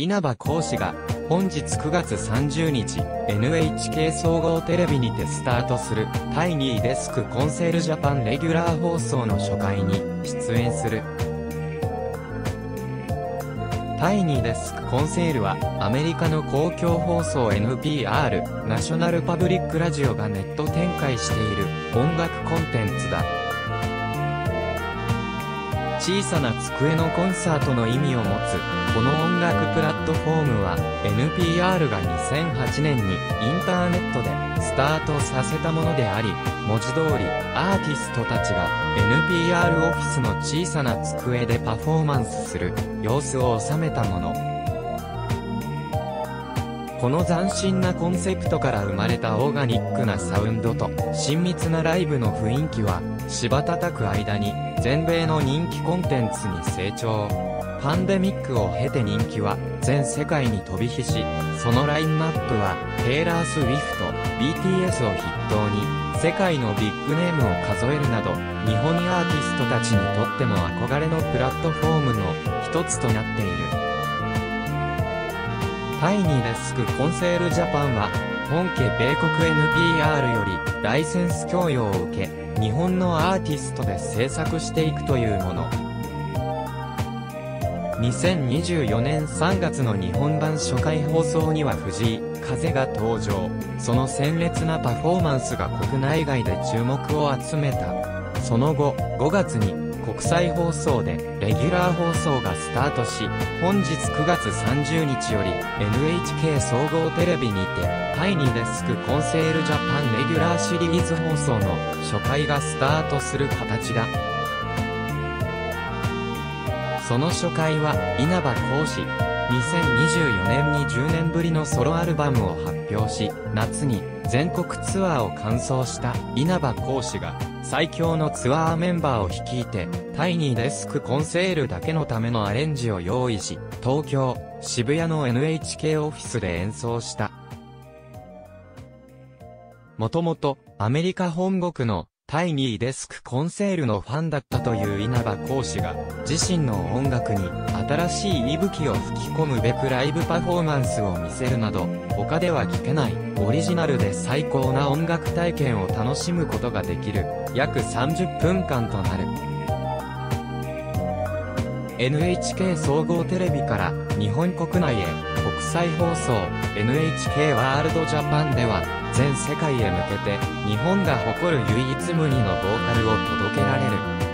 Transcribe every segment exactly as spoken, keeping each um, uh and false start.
稲葉浩志が、本日くがつさんじゅうにち、エヌエイチケー 総合テレビにてスタートする、タイニーデスクコンセールジャパンレギュラー放送の初回に、出演する。タイニーデスクコンセールは、アメリカの公共放送 エヌピーアール、ナショナルパブリックラジオがネット展開している、音楽コンテンツだ。小さな机のコンサートの意味を持つ、この音楽プラットフォームは、エヌピーアール がにせんはちねんにインターネットでスタートさせたものであり、文字通りアーティストたちが エヌピーアール オフィスの小さな机でパフォーマンスする様子を収めたもの。この斬新なコンセプトから生まれたオーガニックなサウンドと親密なライブの雰囲気は、芝叩く間に全米の人気コンテンツに成長。パンデミックを経て人気は全世界に飛び火し、そのラインナップはテイラー・スウィフト、ビーティーエス を筆頭に世界のビッグネームを数えるなど、日本アーティストたちにとっても憧れのプラットフォームの一つとなっている。タイニーデスクコンセールジャパンは、本家米国 エヌピーアール よりライセンス供与を受け、日本のアーティストで制作していくというもの。にせんにじゅうよねんさんがつの日本版初回放送には藤井風が登場。その鮮烈なパフォーマンスが国内外で注目を集めた。その後、ごがつに国際放送でレギュラー放送がスタートし、本日くがつさんじゅうにちより エヌエイチケー 総合テレビにて、タイニーデスクコンセールジャパンレギュラーシリーズ放送の初回がスタートする形だ。その初回は、稲葉浩志。にせんにじゅうよねんにじゅうねんぶりのソロアルバムを発表し、夏に全国ツアーを完走した稲葉浩志が、最強のツアーメンバーを率いて、タイニーデスクコンセールだけのためのアレンジを用意し、東京、渋谷の エヌエイチケー オフィスで演奏した。もともと、アメリカ本国のタイニーデスクコンセールのファンだったという稲葉浩志が、自身の音楽に新しい息吹を吹き込むべくライブパフォーマンスを見せるなど、他では聞けないオリジナルで最高な音楽体験を楽しむことができる、約さんじゅっぷんかんとなる。エヌエイチケー 総合テレビから日本国内へ国際放送 エヌエイチケー ワールドジャパンでは全世界へ向けて日本が誇る唯一無二のボーカルを届けられる。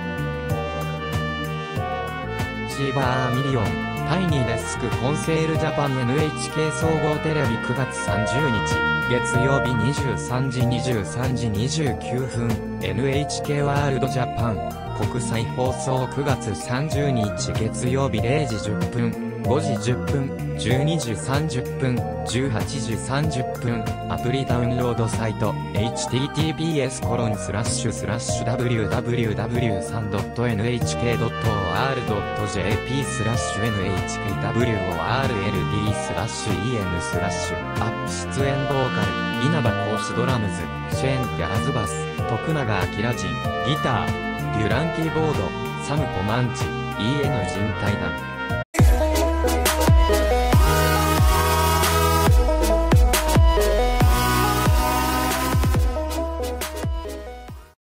シーバーミリオンタイニーデスクコンセールジャパン エヌエイチケー 総合テレビくがつさんじゅうにち月曜日にじゅうさんじにじゅうさんじにじゅうきゅうふん エヌエイチケー ワールドジャパン国際放送くがつさんじゅうにち月曜日れいじじゅっぷん、ごじじゅっぷん、じゅうにじさんじゅっぷん、じゅうはちじさんじゅっぷん、アプリダウンロードサイト、エイチティーティーピーエスコロンスラッシュスラッシュダブリューダブリューダブリュースリードットエヌエイチケードットオーアールドットジェーピースラッシュエヌエイチケーダブリューオーアールエルディースラッシュイーエヌスラッシュアップ出演ボーカル、稲葉浩志ドラムズ、シェーン・ギャラズバス、徳永明人、ギター、デュランキーボード、サム・ポマンチ、イーエヌ 人体団。